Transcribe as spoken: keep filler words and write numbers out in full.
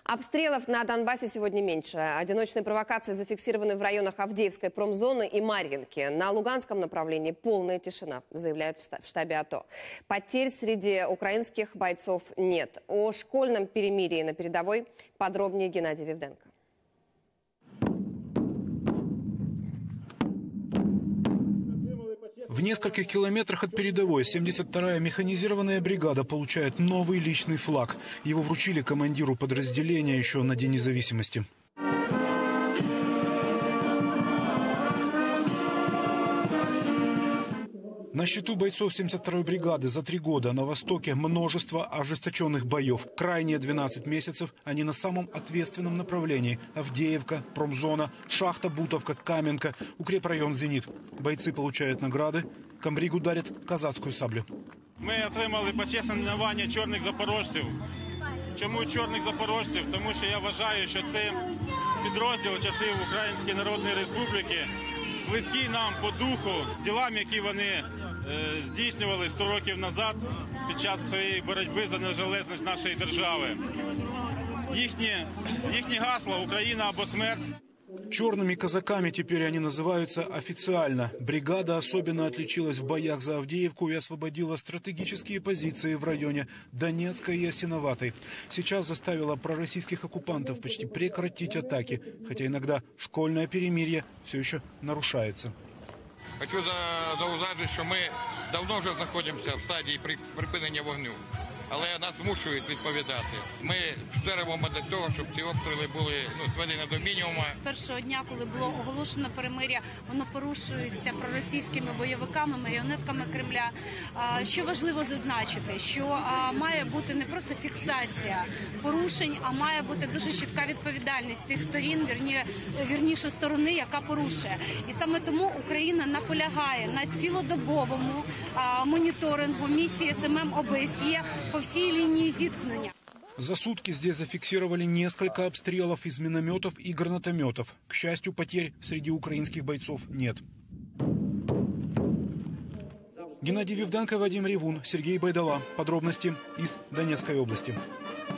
Обстрелов на Донбассе сегодня меньше. Одиночные провокации зафиксированы в районах Авдеевской промзоны и Марьинки. На Луганском направлении полная тишина, заявляют в штабе АТО. Потерь среди украинских бойцов нет. О школьном перемирии на передовой подробнее Геннадий Вивденко. В нескольких километрах от передовой семьдесят вторая механизированная бригада получает новый личный флаг. Его вручили командиру подразделения еще на День независимости. На счету бойцов семьдесят второй бригады за три года на Востоке множество ожесточенных боев. Крайние двенадцать месяцев они на самом ответственном направлении. Авдеевка, промзона, шахта Бутовка, Каменка, укрепрайон Зенит. Бойцы получают награды, комбригу дарят казацкую саблю. Ми отримали почесне найменування чорних запорожців. Чому чорних запорожців? Тому що я вважаю, що це підрозділ часів Української Народної Республіки, близький нам по духу, ділам, які вони здійснювали сто років назад під час своєї боротьби за незалежність нашої держави. Їхнє, їхнє гасло «Україна або смерть». Черными казаками теперь они называются официально. Бригада особенно отличилась в боях за Авдеевку и освободила стратегические позиции в районе Донецкой и Осиноватой. Сейчас заставила пророссийских оккупантов почти прекратить атаки, хотя иногда школьное перемирие все еще нарушается. Хочу зауважити, що ми давно вже знаходимося в стадії припинення вогню, але нас змушують відповідати. Ми все робимо для того, щоб ці обстріли були ну, зведені до мінімуму. З першого дня, коли було оголошено перемир'я, воно порушується проросійськими бойовиками, маріонетками Кремля. Що важливо зазначити, що має бути не просто фіксація порушень, а має бути дуже чітка відповідальність тих сторін, вірні, вірніше сторони, яка порушує. І саме тому Україна наполягає на цілодобовому моніторингу місії ес ем ем о бе ес є по всей линии зіткнення. За сутки здесь зафиксировали несколько обстрелов из минометов и гранатометов. К счастью, потерь среди украинских бойцов нет. Геннадий Вивденко, Вадим Ревун, Сергей Байдала. Подробности из Донецкой области.